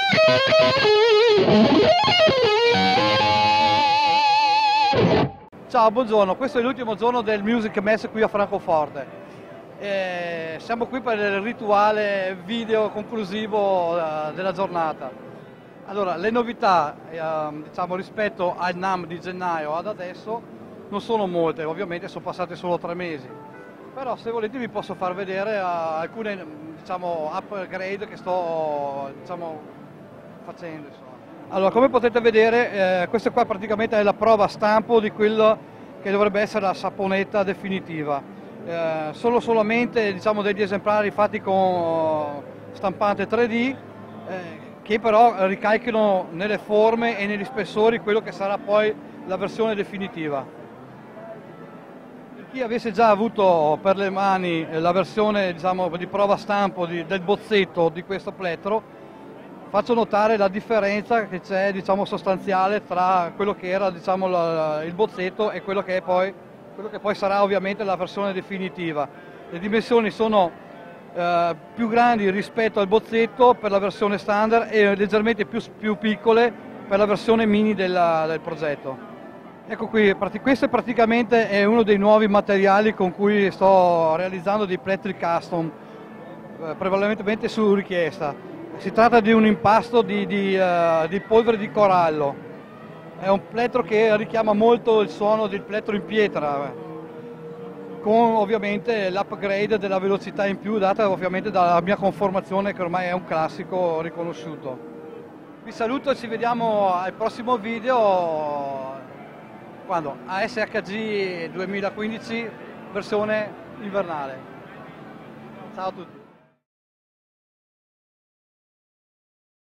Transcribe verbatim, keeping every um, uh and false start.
Ciao, buongiorno, questo è l'ultimo giorno del Music Mess qui a Francoforte. E siamo qui per il rituale video conclusivo uh, della giornata. Allora, le novità uh, diciamo, rispetto al NAMM di gennaio ad adesso non sono molte, ovviamente sono passate solo tre mesi. Però se volete vi posso far vedere uh, alcune diciamo, upgrade che sto diciamo, facendo. Insomma. Allora, come potete vedere, eh, questa qua praticamente è la prova stampo di quello che dovrebbe essere la saponetta definitiva. Eh, sono solamente diciamo, degli esemplari fatti con stampante tre D, eh, che però ricalchino nelle forme e negli spessori quello che sarà poi la versione definitiva. Per chi avesse già avuto per le mani la versione diciamo, di prova stampo di, del bozzetto di questo plettro, faccio notare la differenza che c'è diciamo, sostanziale tra quello che era diciamo, la, il bozzetto e quello che, è poi, quello che poi sarà ovviamente la versione definitiva. Le dimensioni sono eh, più grandi rispetto al bozzetto per la versione standard e leggermente più, più piccole per la versione mini della, del progetto. Ecco qui, questo praticamente è uno dei nuovi materiali con cui sto realizzando dei plettri custom, eh, prevalentemente su richiesta. Si tratta di un impasto di, di, uh, di polvere di corallo, è un plettro che richiama molto il suono del plettro in pietra, con ovviamente l'upgrade della velocità in più data ovviamente dalla mia conformazione che ormai è un classico riconosciuto. Vi saluto e ci vediamo al prossimo video, quando? A S H G duemilaquindici versione invernale. Ciao a tutti.